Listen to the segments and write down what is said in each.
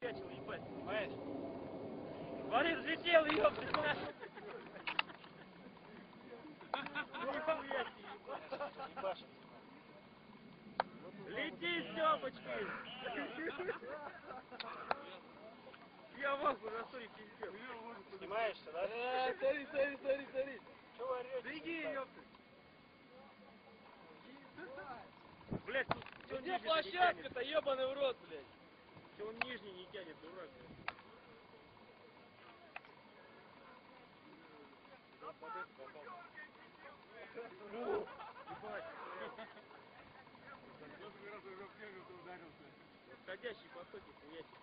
накачал, ебать, понимаешь? Смотри, взлетел, ёпта. Нихуя себе, ебать. Лети, Стёпочки! Я в ахуе, на сторе пиздец. Снимаешься, да? Смотри. Чего орёте? Беги, ёпта. Блять, тут всё Где нижний площадка-то, ёбаный в рот, блядь? Всё он нижний не тянет, дурак, блядь. Восходящий потоки хуячит.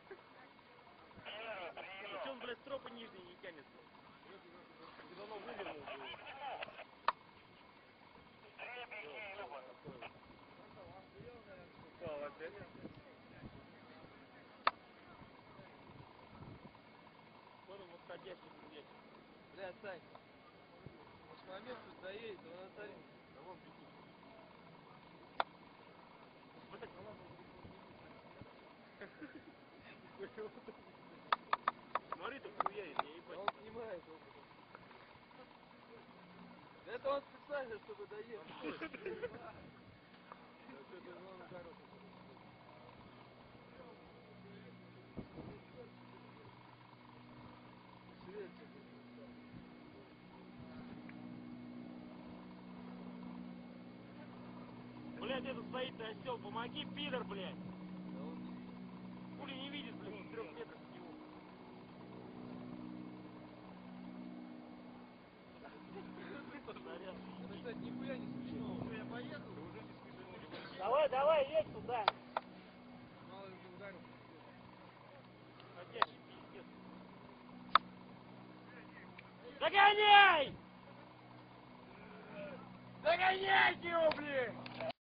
Ну чё он, блядь, стропы нижние не тянет, блядь? Ты давно вывернул бы. Упал опять. Вот он восходящий хуячит. Бля, Сань, может момент тут доедет, он оторвет. Да вон бегут. Блядь, ну ладно. Смотри, ты хуярит, я ебать. Он снимает опыт. Это он специально, чтобы доехать. Это же он ударил. Блядь, это стоит осел, помоги, пидор, блядь. Да он не видит. Хули не видит, блядь, в 3 метрах от него. Это, кстати, нихуя не смешно. Я поехал, уже не смешно. Давай, едь туда. Мало ли ты ударил. Ходящий пиздец. Догоняй! Догоняйте его, блядь!